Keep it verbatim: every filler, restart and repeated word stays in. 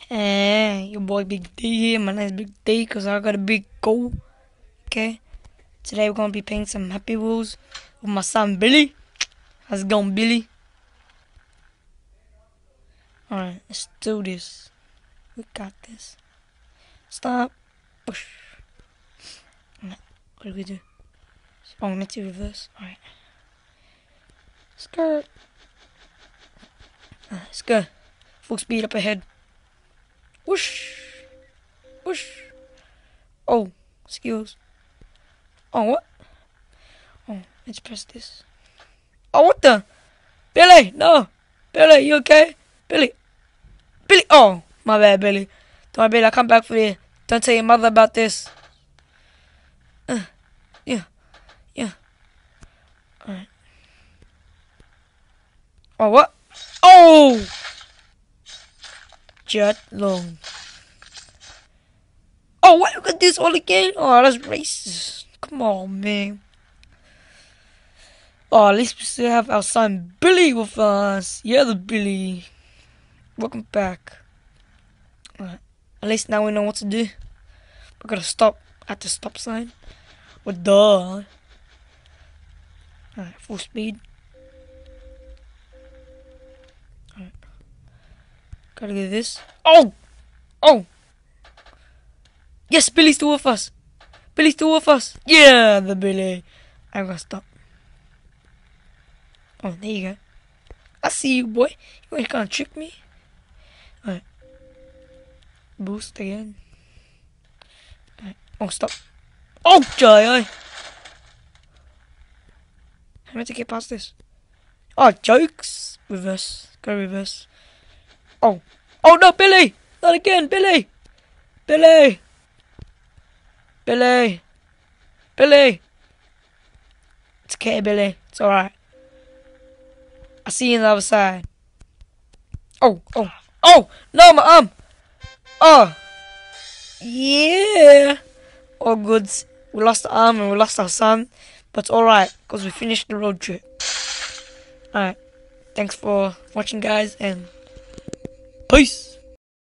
Hey, your boy Big D here. My name's Big D because I got a big goal. Okay? Today we're going to be playing some Happy Wheels with my son Billy. How's it going, Billy? Alright, let's do this. We got this. Stop. Push. Alright, what do we do? Oh, we meant to reverse. Alright. Skirt. Alright, let's go. Full speed up ahead. Whoosh. Whoosh. Oh, skills. Oh, what? Oh, let's press this. Oh, what the? Billy, no. Billy, you okay? Billy. Billy. Oh, my bad, Billy. Don't worry, Billy, I'll come back for you. Don't tell your mother about this. Uh, yeah. Yeah. Alright. Oh, what? Oh! Jet long. Oh, what? Look at this all again? Oh, that's racist. Come on, man. Oh, at least we still have our son Billy with us. Yeah, the Billy. Welcome back. Alright. At least now we know what to do. We're gonna stop at the stop sign. What the? Alright, full speed. Alright. Gotta get this. Oh! Oh! Yes, Billy's still with us. Billy's still with us. Yeah, the Billy. I'm gonna stop. Oh, there you go. I see you, boy. You ain't gonna trick me. Alright. Boost again. Alright. Oh, stop. Oh, joy. I'm meant to get past this. Oh, jokes. Reverse. Go reverse. Oh. Oh, no, Billy. Not again, Billy. Billy. Billy. Billy. It's okay, Billy. It's alright. I see you on the other side. Oh, oh, oh, no, my arm. Oh, yeah. All good. We lost the arm and we lost our son. But it's alright, because we finished the road trip. Alright. Thanks for watching, guys, and peace.